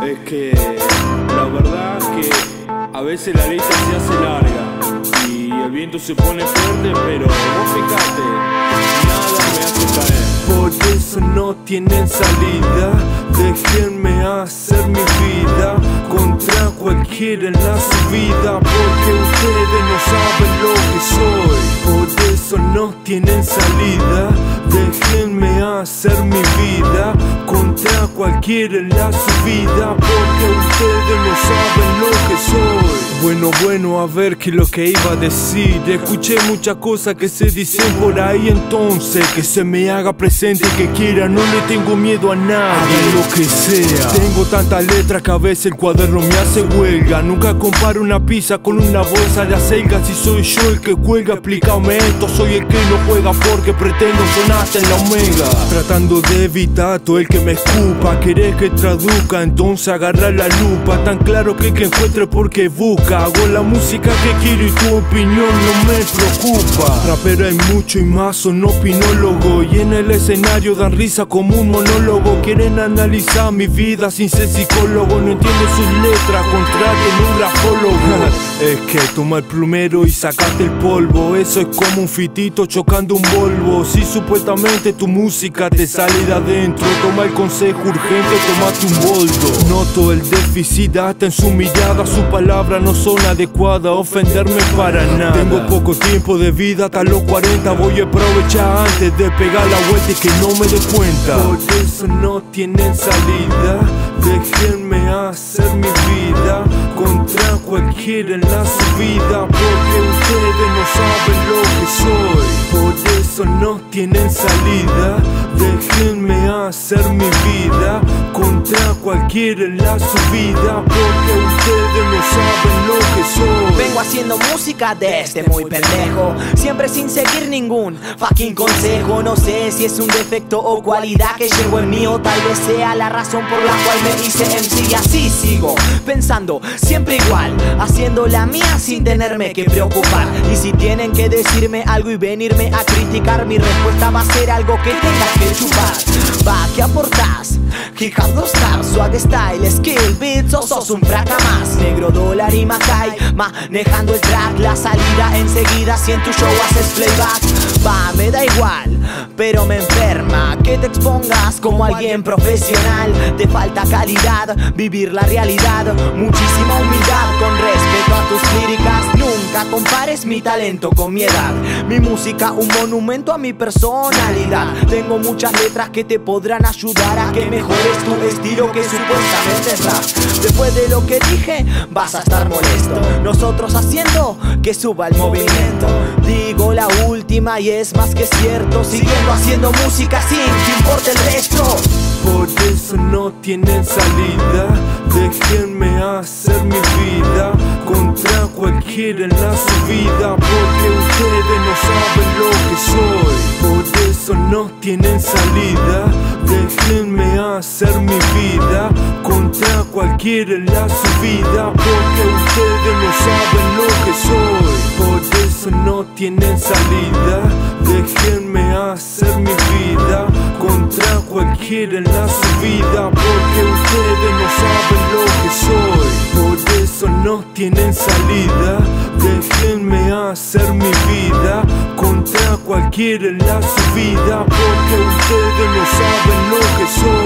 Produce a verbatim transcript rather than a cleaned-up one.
Es que la verdad que a veces la lista se hace larga y el viento se pone fuerte, pero vos fijate, nada me hace caer. Por eso no tienen salida, déjenme hacer mi vida contra cualquiera en la subida, porque ustedes no saben lo que soy. Por eso no tienen salida, déjenme hacer mi vida contra cualquiera en la subida, porque ustedes no saben lo que soy. Bueno, bueno, a ver qué es lo que iba a decir. Escuché muchas cosas que se dicen por ahí, entonces que se me haga presente que quiera. No le tengo miedo a nadie, haga lo que sea. Tengo tantas letras que a veces el cuaderno me hace huelga. Nunca comparo una pizza con una bolsa de acelga. Si soy yo el que cuelga, explícame esto. Soy el que no juega porque pretendo sonar en la omega. Tratando de evitar todo el que me escupa. Querés que traduzca, entonces agarra la lupa. Tan claro que el que encuentre porque busca. Hago la música que quiero y tu opinión no me preocupa. Rapero hay mucho y más, son opinólogos, y en el escenario dan risa como un monólogo. Quieren analizar mi vida sin ser psicólogo. No entiendo sus letras, contraten un grafólogo. Es que toma el plumero y sacate el polvo. Eso es como un fitito chocando un Volvo. Si supuestamente tu música te sale de adentro, toma el consejo urgente, tomate un boldo. Noto el déficit hasta en su mirada. Sus palabras no son adecuadas, ofenderme para nada. Tengo poco tiempo de vida, hasta los cuarenta. Voy a aprovechar antes de pegar la vuelta y que no me dé cuenta. Por eso no tienen salida, déjenme hacer mi vida contra cualquiera en la subida, porque ustedes no saben lo que soy. Por eso no tienen salida, déjenme hacer mi vida contra cualquiera en la subida, porque ustedes no saben lo que soy. Vengo haciendo música desde muy pendejo, siempre sin seguir ningún fucking consejo. No sé si es un defecto o cualidad que llevo en mí, o tal vez sea la razón por la cual me hice M C. Y así sigo pensando siempre igual, haciendo la mía sin tenerme que preocupar. Y si tienen que decirme algo y venirme a criticar, mi respuesta va a ser algo que tengas que chupar. Va, ¿qué aportás? Hip hop no star, swag style, skill, beats, o sos un fraca más. Negro, dólar y Macay, manejando el track. La salida enseguida, si en tu show haces playback. Va, me da igual, pero me enferma que te expongas como alguien profesional. Te falta calidad, vivir la realidad, muchísima humildad con respeto a tus líricas. Nunca compares mi talento con mi edad, mi música un monumento a mi personalidad. Tengo muchas letras que te podrán ayudar a que mejores tu estilo que supuestamente es rap. Después de lo que dije vas a estar molesto, nosotros haciendo que suba el movimiento. Digo la última y es más que cierto, siguiendo haciendo música sin que importe el resto. Por eso no tienen salida, déjenme hacer mi vida contra cualquiera en la subida, porque ustedes no saben lo que soy. Por eso no tienen salida, déjenme hacer mi vida contra cualquiera en la subida, porque ustedes no saben lo que soy. Por eso no tienen salida, déjenme hacer mi vida contra cualquiera en la subida, porque ustedes no saben lo que soy. Por eso no tienen salida, déjenme hacer mi vida contra cualquiera en la subida, porque ustedes no saben lo que soy.